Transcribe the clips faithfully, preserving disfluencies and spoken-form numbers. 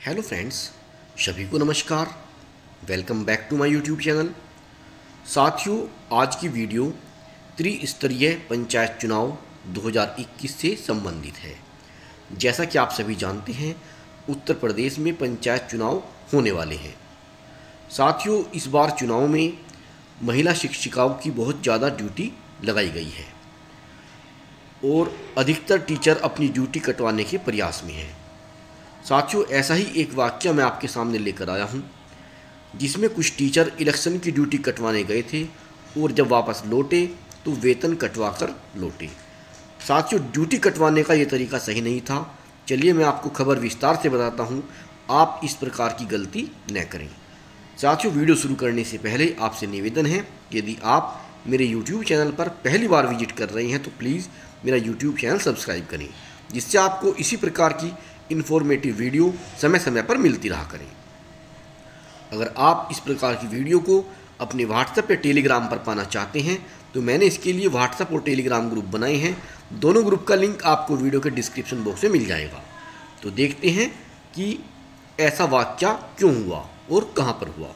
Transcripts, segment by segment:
Hello friends, सभी को नमस्कार। Welcome back to my YouTube channel. साथियों, आज की वीडियो त्रिस्तरीय पंचायत चुनाव दो हज़ार इक्कीस से संबंधित है। जैसा कि आप सभी जानते हैं, उत्तर प्रदेश में पंचायत चुनाव होने वाले हैं। साथियों, इस बार चुनाव में महिला शिक्षिकाओं की बहुत ज़्यादा ड्यूटी लगाई गई है और अधिकतर टीचर अपनी ड्यूटी कटवाने के प्रयास में हैं। साथियों, ऐसा ही एक वाक़या मैं आपके सामने लेकर आया हूं, जिसमें कुछ टीचर इलेक्शन की ड्यूटी कटवाने गए थे और जब वापस लौटे तो वेतन कटवा कर लौटे। साथियों, ड्यूटी कटवाने का ये तरीका सही नहीं था। चलिए मैं आपको खबर विस्तार से बताता हूं, आप इस प्रकार की गलती न करें। साथियों, वीडियो शुरू करने से पहले आपसे निवेदन है, यदि आप मेरे यूट्यूब चैनल पर पहली बार विजिट कर रहे हैं तो प्लीज़ मेरा यूट्यूब चैनल सब्सक्राइब करें, जिससे आपको इसी प्रकार की इन्फॉर्मेटिव वीडियो समय समय पर मिलती रहा करें। अगर आप इस प्रकार की वीडियो को अपने व्हाट्सएप या टेलीग्राम पर पाना चाहते हैं तो मैंने इसके लिए व्हाट्सएप और टेलीग्राम ग्रुप बनाए हैं। दोनों ग्रुप का लिंक आपको वीडियो के डिस्क्रिप्शन बॉक्स में मिल जाएगा। तो देखते हैं कि ऐसा वाक़या क्यों हुआ और कहां पर हुआ।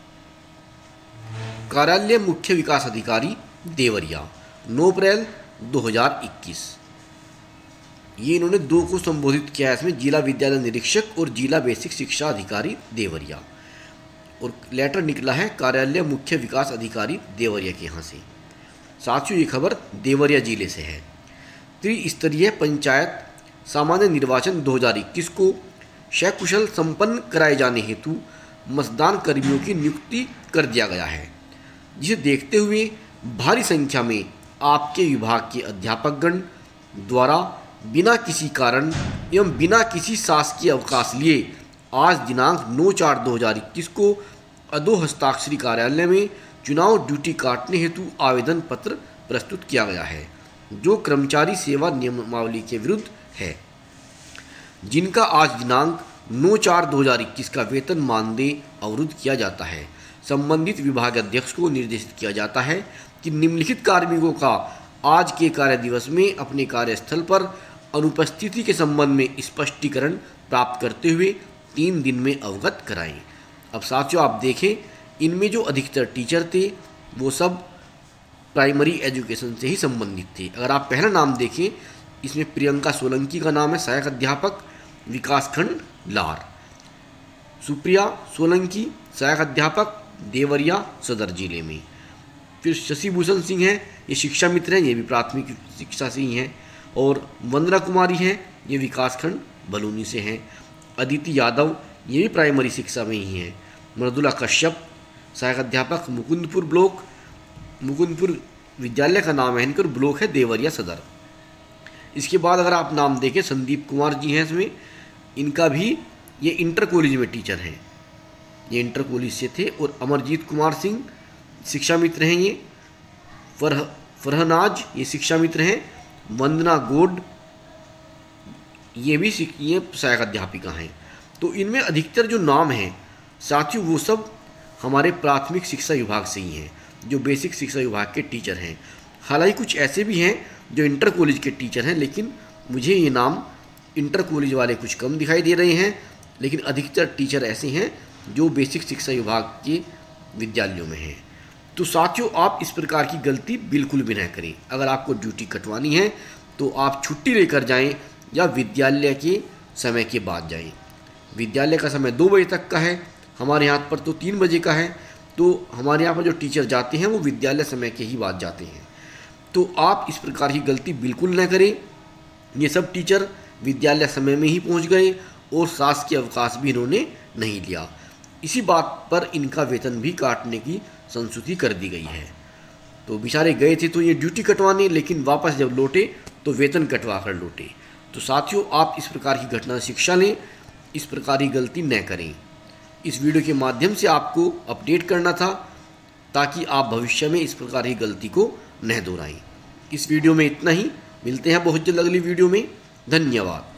कार्यालय मुख्य विकास अधिकारी देवरिया, नौ अप्रैल दो हज़ार इक्कीस। ये इन्होंने दो को संबोधित किया है। इसमें जिला विद्यालय निरीक्षक और जिला बेसिक शिक्षा अधिकारी देवरिया, और लेटर निकला है कार्यालय मुख्य विकास अधिकारी देवरिया के यहाँ से। साथियों, ये खबर देवरिया जिले से है। त्रिस्तरीय पंचायत सामान्य निर्वाचन दो हज़ार इक्कीस को सकुशल संपन्न कराए जाने हेतु मतदान कर्मियों की नियुक्ति कर दिया गया है, जिसे देखते हुए भारी संख्या में आपके विभाग के अध्यापकगण द्वारा बिना किसी कारण एवं बिना किसी शासकीय अवकाश लिए आज दिनांक नौ चार दो हज़ार इक्कीस को अधो हस्ताक्षरी कार्यालय में चुनाव ड्यूटी काटने हेतु आवेदन पत्र प्रस्तुत किया गया है, जो कर्मचारी सेवा नियमावली के विरुद्ध है, जिनका आज दिनांक नौ चार दो हज़ार इक्कीस का वेतन मानदेय अवरुद्ध किया जाता है। संबंधित विभाग अध्यक्ष को निर्देशित किया जाता है कि निम्नलिखित कार्मिकों का आज के कार्य दिवस में अपने कार्यस्थल पर अनुपस्थिति के संबंध में स्पष्टीकरण प्राप्त करते हुए तीन दिन में अवगत कराएं। अब साथियों, आप देखें, इनमें जो अधिकतर टीचर थे वो सब प्राइमरी एजुकेशन से ही संबंधित थे। अगर आप पहला नाम देखें, इसमें प्रियंका सोलंकी का नाम है, सहायक अध्यापक विकासखंड लार। सुप्रिया सोलंकी, सहायक अध्यापक देवरिया सदर जिले में। फिर शशि भूषण सिंह हैं, ये शिक्षा मित्र हैं, ये भी प्राथमिक शिक्षा से ही हैं। और वंदना कुमारी हैं, ये विकासखंड बलूनी से हैं। अदिति यादव, ये भी प्राइमरी शिक्षा में ही हैं। मृदुला कश्यप, सहायक अध्यापक मुकुंदपुर ब्लॉक, मुकुंदपुर विद्यालय का नाम है इनका, ब्लॉक है देवरिया सदर। इसके बाद अगर आप नाम देखें, संदीप कुमार जी हैं इसमें, इनका भी ये इंटर कॉलेज में टीचर हैं, ये इंटर कॉलेज से थे। और अमरजीत कुमार सिंह शिक्षा मित्र हैं, ये फरह फरहनाज ये शिक्षा मित्र हैं। वंदना गोड, ये भी ये सहायक अध्यापिका हैं। तो इनमें अधिकतर जो नाम हैं साथियों, वो सब हमारे प्राथमिक शिक्षा विभाग से ही हैं, जो बेसिक शिक्षा विभाग के टीचर हैं। हालांकि कुछ ऐसे भी हैं जो इंटर कॉलेज के टीचर हैं, लेकिन मुझे ये नाम इंटर कॉलेज वाले कुछ कम दिखाई दे रहे हैं। लेकिन अधिकतर टीचर ऐसे हैं जो बेसिक शिक्षा विभाग के विद्यालयों में हैं। तो साथियों, आप इस प्रकार की गलती बिल्कुल भी न करें। अगर आपको ड्यूटी कटवानी है तो आप छुट्टी लेकर जाएं या विद्यालय के समय के बाद जाएं। विद्यालय का समय दो बजे तक का है, हमारे यहाँ पर तो तीन बजे का है। तो हमारे यहाँ पर जो टीचर जाते हैं वो विद्यालय समय के ही बाद जाते हैं। तो आप इस प्रकार की गलती बिल्कुल न करें। ये सब टीचर विद्यालय समय में ही पहुँच गए और शासकीय अवकाश भी इन्होंने नहीं लिया। इसी बात पर इनका वेतन भी काटने की संस्तुति कर दी गई है। तो बेचारे गए थे तो ये ड्यूटी कटवाने, लेकिन वापस जब लौटे तो वेतन कटवा कर लौटे। तो साथियों, आप इस प्रकार की घटना से शिक्षा लें, इस प्रकार की गलती न करें। इस वीडियो के माध्यम से आपको अपडेट करना था, ताकि आप भविष्य में इस प्रकार की गलती को न दोहराएं। इस वीडियो में इतना ही, मिलते हैं बहुत जल्द अगली वीडियो में। धन्यवाद।